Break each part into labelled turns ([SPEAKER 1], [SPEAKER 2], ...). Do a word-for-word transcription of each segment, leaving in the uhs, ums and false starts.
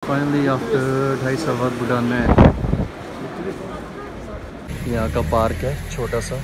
[SPEAKER 1] Finally after ढाई साल बाद भूटान में यहाँ का पार्क है छोटा सा।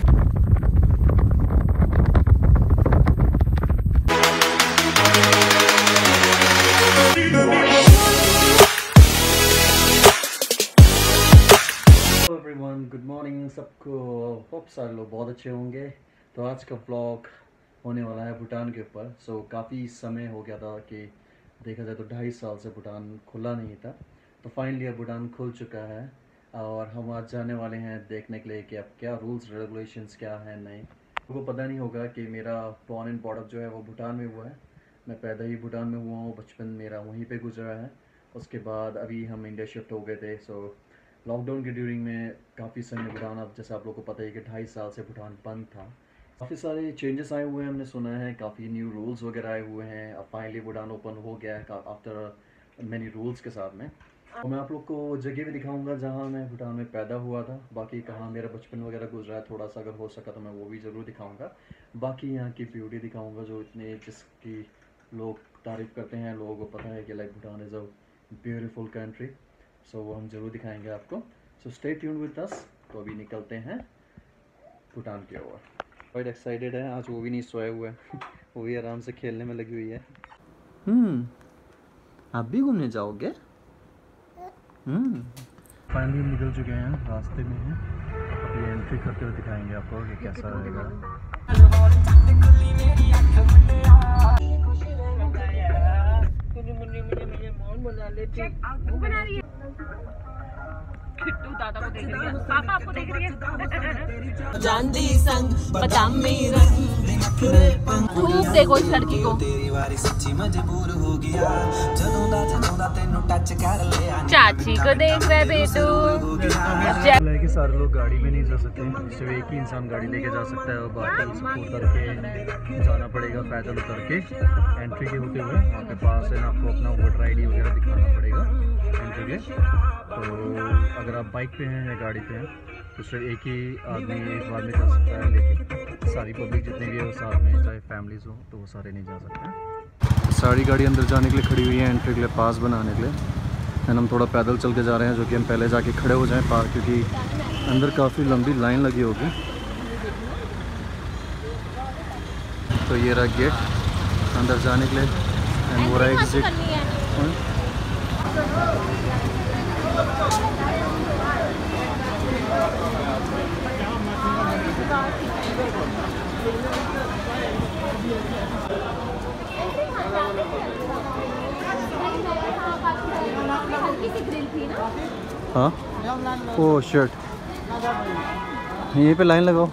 [SPEAKER 1] एवरीवन, गुड मॉर्निंग सबको। होप सारे लोग बहुत अच्छे होंगे। तो आज का व्लॉग होने वाला है भूटान के ऊपर। सो so, काफ़ी समय हो गया था कि देखा जाए तो ढाई साल से भूटान खुला नहीं था। तो फाइनली अब भूटान खुल चुका है और हम आज जाने वाले हैं देखने के लिए कि अब क्या रूल्स रेगुलेशंस क्या हैं नए। आपको पता नहीं होगा कि मेरा बॉर्न एंड बॉर्ड अप जो है वो भूटान में हुआ है। मैं पैदा ही भूटान में हुआ हूँ, बचपन मेरा वहीं पे गुजरा है। उसके बाद अभी हम इंडिया शिफ्ट हो गए थे। सो लॉकडाउन के ड्यूरिंग में काफ़ी समय भूटान, अब जैसे आप लोगों को पता है कि ढाई साल से भूटान बंद था। काफ़ी सारे चेंजेस आए हुए हैं, हमने सुना है काफ़ी न्यू रूल्स वगैरह आए हुए हैं। अब फाइनली भूटान ओपन हो गया है आफ्टर मैनी रूल्स के साथ में। तो मैं आप लोग को जगह भी दिखाऊंगा जहां मैं भूटान में पैदा हुआ था। बाकी कहाँ मेरा बचपन वगैरह गुजरा है, थोड़ा सा अगर हो सका तो मैं वो भी ज़रूर दिखाऊंगा। बाकी यहाँ की ब्यूटी दिखाऊंगा जो इतने जिसकी लोग तारीफ़ करते हैं। लोगों को पता है कि like Bhutan is a beautiful country. So वो हम ज़रूर दिखाएँगे आपको। So stay tuned with us. तो अभी निकलते हैं भूटान की ओर। बहुत एक्साइटेड है। आज वो भी नहीं सोया हुआ है वो भी आराम से खेलने में लगी हुई है। हम्म आप भी घूमने जाओगे? हम्म फाइनली हम निकल चुके हैं, रास्ते में हैं। अभी एंट्री करते हुए दिखाएंगे आपको कि कैसा रहेगा।
[SPEAKER 2] दादा को देख रही है, पापा आपको देख रही है।
[SPEAKER 3] चांदी संग बदामी रंग
[SPEAKER 2] खूब देखो इस लड़की को।
[SPEAKER 3] तेरी वारी सच्ची मजबूर हो गया ਜਦੋਂ ਦਾ ਜਦੋਂ ਦਾ ਤੈਨੂੰ टच कर लिया।
[SPEAKER 2] चाची को देख रहे बेटू।
[SPEAKER 1] लेकिन सारे लोग गाड़ी में नहीं जा सकते, सिर्फ एक ही इंसान गाड़ी लेके जा सकता है और बाकी उसको उतर के जाना पड़ेगा, पैदल उतर के एंट्री के होते हुए वहाँ पे पास है ना, आपको अपना वोटर आई डी वगैरह दिखाना पड़ेगा एंट्री के। तो अगर आप बाइक पे हैं या गाड़ी पे हैं तो सिर्फ एक ही आदमी एक बार में जा सकता है, लेकिन सारी पब्लिक जितनी भी है वो साथ में, चाहे फैमिलीज हो तो वो सारे नहीं जा सकते। सारी गाड़ी अंदर जाने के लिए खड़ी हुई है एंट्री के लिए, पास बनाने के लिए। एंड हम थोड़ा पैदल चल के जा रहे हैं, जो कि हम पहले जाके खड़े हो जाएं पार्क, क्योंकि अंदर काफ़ी लंबी लाइन लगी होगी। तो ये रहा गेट अंदर जाने के लिए एंड वो रहा एग्जिट। हाँ ओ शर्ट यहीं पे लाइन लगाओ।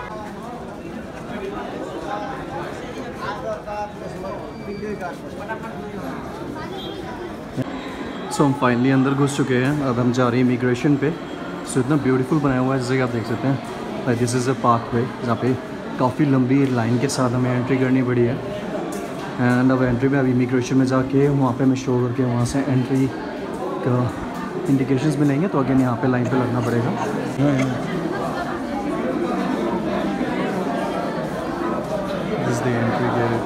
[SPEAKER 1] सो हम फाइनली अंदर घुस चुके हैं। अब हम जा रहे हैं इमिग्रेशन पे। सो so, इतना ब्यूटीफुल बनाया हुआ है जैसे कि आप देख सकते हैं। This is a park way जहाँ पे काफ़ी लंबी लाइन के साथ हमें एंट्री करनी पड़ी है। एंड अब एंट्री में अब इमिग्रेशन में जाके वहाँ पे हमें शो करके वहाँ से एंट्री का इंडिकेशंस मिलेंगे। तो अगेन यहाँ पे लाइन पे लगना पड़ेगा। This the entry gate.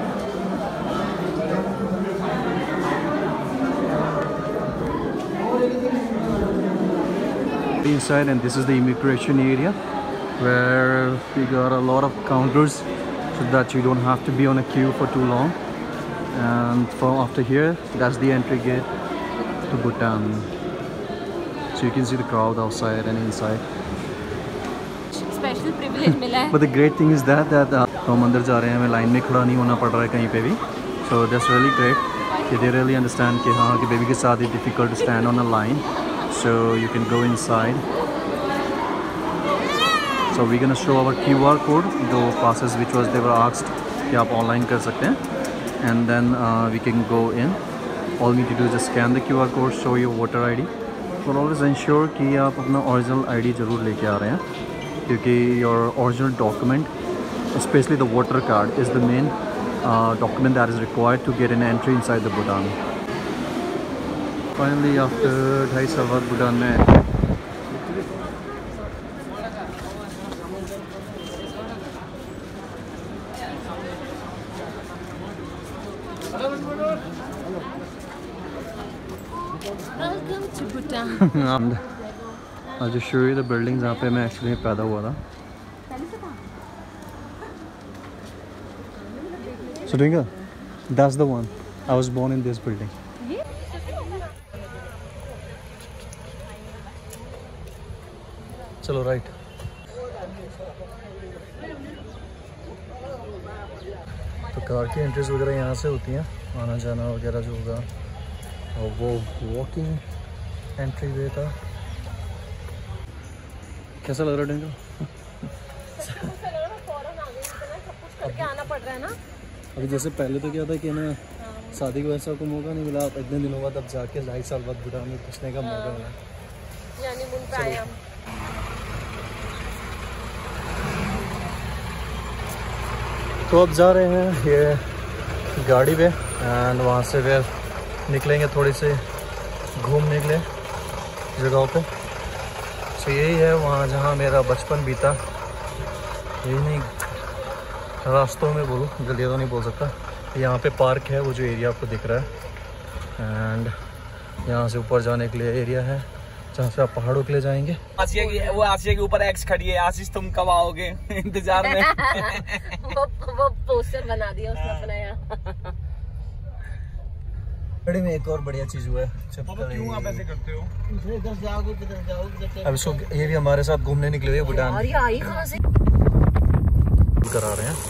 [SPEAKER 1] Inside, and this is the immigration area where we got a lot of counters so that you don't have to be on a queue for too long. And from after here, that's the entry gate to Bhutan. So you can see the crowd outside and inside.
[SPEAKER 2] Special privilege मिला है।
[SPEAKER 1] But the great thing is that that uh, हम अंदर जा रहे हैं, हमें line में खड़ा नहीं होना पड़ रहा है कहीं पे भी। So that's really great कि they really understand कि हाँ कि बेबी के साथ it's difficult to stand on a line. So you can go inside. So we're gonna show our Q R code, the passes which was they were asked कि आप online कर सकते हैं, and then uh, we can go in. All we need to do is just scan the Q R code, show your voter I D. But always ensure कि आप अपना original I D ज़रूर लेके आ रहे हैं, क्योंकि your original document, especially the voter card, is the main uh, document that is required to get an entry inside the Bhutan. Finally, after ढाई साल बाद भूटान में
[SPEAKER 2] Welcome to Bhutan.
[SPEAKER 1] I'll just show you the buildings जहाँ पे मैं actually पैदा हुआ था. So Dinga, that's the one. I was born in this building. चलो राइट. तो कार की एंट्रीज वगैरह यहाँ से होती हैं, आना जाना वगैरह जो होगा. और वो वॉकिंग एंट्री वे था. कैसा लग रहा है डिंगो?
[SPEAKER 2] करके आना पड़ रहा है ना.
[SPEAKER 1] अभी जैसे पहले तो क्या था कि ना शादी को ऐसा कोई मौका नहीं मिला, अब इतने दिनों बाद अब जाके ढाई साल बाद भूटान में घुसने का मौका मिला.
[SPEAKER 2] यानी मुन पे आए हम.
[SPEAKER 1] तो अब जा रहे हैं ये गाड़ी पे एंड वहाँ से फिर निकलेंगे थोड़ी सी घूमने के लिए जगहों पे. तो यही है वहाँ जहाँ मेरा बचपन बीता. यही नहीं, रास्तों में बोलूँ, गलियाँ तो नहीं बोल सकता. यहाँ पे पार्क है, वो जो एरिया आपको दिख रहा है. एंड यहाँ से ऊपर जाने के लिए एरिया है जहाँ से आप पहाड़ों के लिए जाएंगे.
[SPEAKER 4] आसिया की, वो आसिया के ऊपर एक्स खड़ी है. आशीष तुम कब आओगे? इंतजार में.
[SPEAKER 2] वो वो पोस्टर बना दिया उसने अपना यहाँ.
[SPEAKER 1] बड़े में एक और बढ़िया चीज हुआ है.
[SPEAKER 4] क्यों आप ऐसे करते हो?
[SPEAKER 1] अब इसको, ये भी हमारे साथ घूमने निकले हुए भूटान
[SPEAKER 2] और ये आई कहाँ से?
[SPEAKER 1] करा रहे हैं.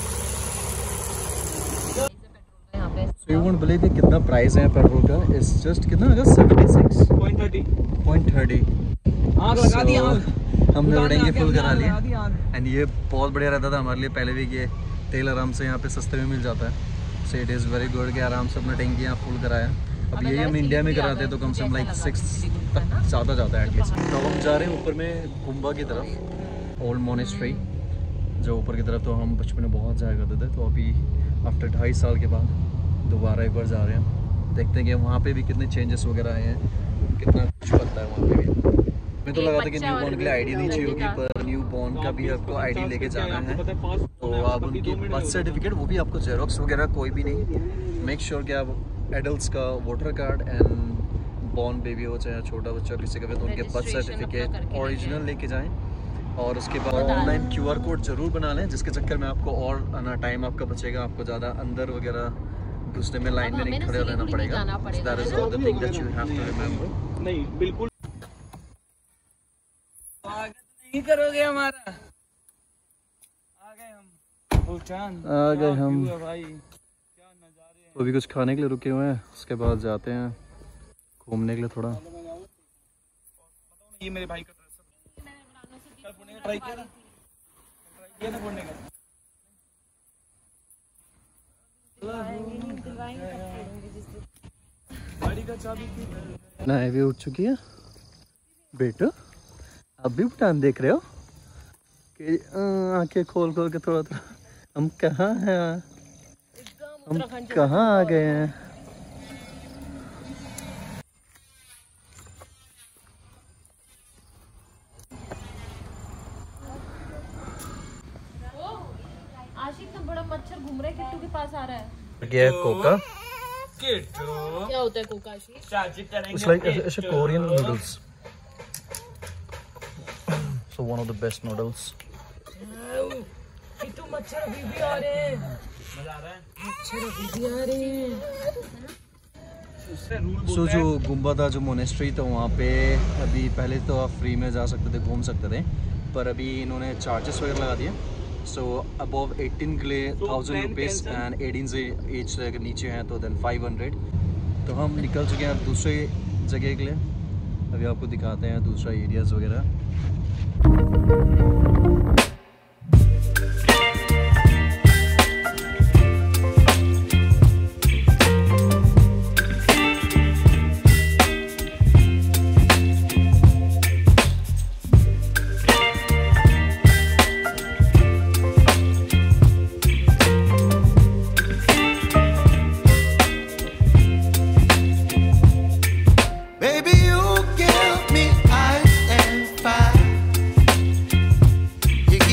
[SPEAKER 1] So you won't believe it, कितना प्राइस है पेट्रोल का. It's just कितना अगर सेवेंटी सिक्स पॉइंट थर्टी.
[SPEAKER 4] आग लगा दी आग.
[SPEAKER 1] हमने उड़ेंगे फुल करा लिया. एंड ये बहुत बढ़िया रहता था हमारे लिए पहले भी कि तेल आराम से यहाँ पे सस्ते में मिल जाता है. So it is very good कि आराम से अपना टैंकी यहाँ फुल कराया. अब यही हम इंडिया में कराते तो कम से कम लाइक सिक्स तक ज़्यादा जाता है एटलीस्ट. तो हम जा रहे हैं ऊपर में गुम्बा की तरफ, ओल्ड मोनेस्ट्री जो ऊपर की तरफ. तो हम बचपन में बहुत जाया करते थे. तो अभी आफ्टर ढाई साल के बाद दोबारा एक बार जा रहे हैं. देखते हैं कि वहाँ पे भी कितने चेंजेस वगैरह आए हैं, कितना कुछ बनता है वहाँ पे भी. मैं तो लगा था कि न्यू बॉर्न के लिए आईडी नहीं चाहिए होगी, पर न्यू बॉर्न का भी आपको आईडी लेके जाना है. तो आप उनकी बर्थ सर्टिफिकेट, वो भी आपको जेरोक्स वगैरह कोई भी नहीं. मेक श्योर कि आप एडल्ट्स का voter card and born baby हो चाहे छोटा बच्चा किसी का भी, तो उनके बर्थ सर्टिफिकेट ओरिजिनल लेके जाएँ. और उसके बाद ऑनलाइन क्यू आर कोड जरूर बना लें, जिसके चक्कर में आपको और आना टाइम आपका बचेगा. आपको ज़्यादा अंदर वगैरह घुसने में लाइन में नहीं खड़े रहना पड़ेगा. That is all the thing that you have to remember.
[SPEAKER 4] नहीं बिल्कुल स्वागत नहीं करोगे हमारा. आ गए हम भूटान.
[SPEAKER 1] आ गए हम
[SPEAKER 4] भाई. क्या नजारे हैं.
[SPEAKER 1] तो अभी कुछ खाने के लिए रुके हुए हैं, उसके बाद जाते हैं घूमने के लिए थोड़ा.
[SPEAKER 4] ये मेरे भाई का कल पुणे का ट्राई किया ना, ट्राई किया ना पुणे का. गाड़ी का चाबी की
[SPEAKER 1] ना भी उठ चुकी है बेटो. अब भी भूटान देख रहे हो कि आंखें खोल खोल के थोड़ा थोड़ा. हम कहाँ हैं, हम कहाँ आ गए हैं.
[SPEAKER 2] आशिक का बड़ा मच्छर घूम रहा है, किट्टू के पास आ रहा है.
[SPEAKER 1] ये कोका.
[SPEAKER 2] क्या होता है कोका?
[SPEAKER 1] It's like it's a Korean noodles. So one of the best noodles.
[SPEAKER 2] Kittu मच्छर अभी भी आ रहे हैं.
[SPEAKER 4] मजा आ रहा है.
[SPEAKER 2] मच्छर अभी भी आ रहे हैं.
[SPEAKER 1] सो so, जो गुम्बा था, जो मोनेस्ट्री, तो वहाँ पे अभी पहले तो आप फ्री में जा सकते थे, घूम सकते थे, पर अभी इन्होंने चार्जेस वगैरह लगा दिए. सो अबव एटीन के लिए थाउजेंड रुपीज़ एंड एटीन से एज से अगर नीचे हैं तो देन फाइव हंड्रेड. तो हम निकल चुके हैं दूसरे जगह के लिए. अभी आपको दिखाते हैं दूसरा एरियाज़ वगैरह.
[SPEAKER 3] Baby, you give me ice and fire. You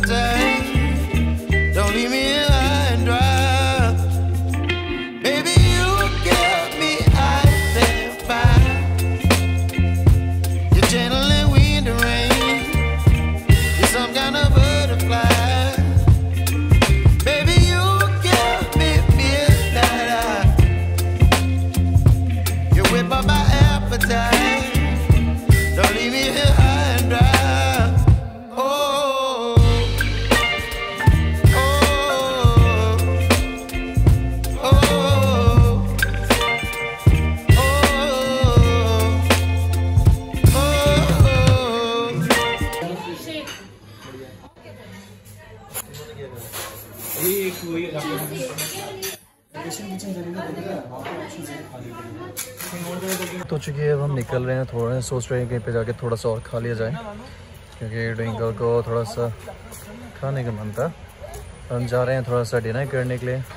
[SPEAKER 3] appetite. Don't leave me here high and dry. Baby, you get me out there fine. You're channeling wind and rain. You're some kind of butterfly. Baby, you give me midnight. You whip up my appetite. Don't leave me here high and dry. Oh, oh, oh, oh,
[SPEAKER 1] तो चुकी है, अब हम निकल रहे हैं। थोड़ा सोच रहे हैं कहीं पे जाके थोड़ा सा और खा लिया जाए, क्योंकि ट्विंकल को थोड़ा सा खाने का मन था। हम जा रहे हैं थोड़ा सा डिनर करने के लिए।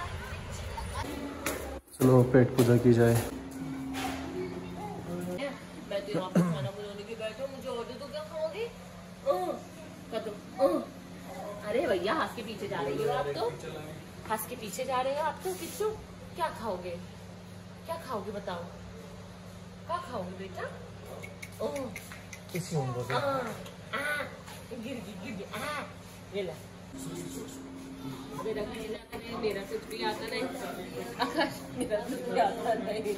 [SPEAKER 1] चलो पेट पूजा की जाए।
[SPEAKER 2] अरे भैया हंस के पीछे जा रही हो आप तो, हंस के पीछे जा रहे हो आप तो। किच्चू क्या खाओगे, क्या खाओगे बताओ, क्या खाओगे बेटा? ओह
[SPEAKER 1] किसी होंगे
[SPEAKER 2] आ, आ, गिर गई गिर गई। आ, ये ला। मेरा कुछ ना करे, मेरा कुछ भी आता नहीं। आकाश मेरा कुछ भी आता नहीं।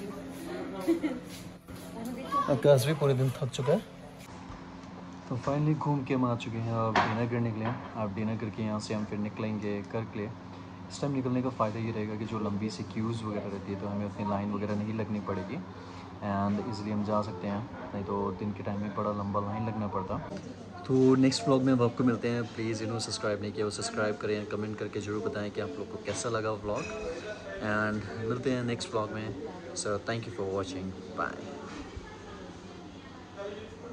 [SPEAKER 1] आकाश भी पूरे दिन थक चुका है। तो फाइनली घूम के हम आ चुके हैं अब डिनर करने के लिए। आप डिनर करके यहाँ से हम फिर निकलेंगे कर के लिए। इस टाइम निकलने का फ़ायदा ये रहेगा कि जो लंबी सी क्यूज़ वगैरह रहती है तो हमें उतनी लाइन वगैरह नहीं लगनी पड़ेगी एंड इजीली हम जा सकते हैं, नहीं तो दिन के टाइम में बड़ा लंबा लाइन लगना पड़ता। तो नेक्स्ट व्लॉग में अब आपको मिलते हैं। प्लीज़ जिन्होंने सब्सक्राइब नहीं किया वो सब्सक्राइब करें, कमेंट करके ज़रूर बताएं कि आप लोग को कैसा लगा व्लॉग, एंड मिलते हैं नेक्स्ट व्लॉग में। So thank you for watching, bye.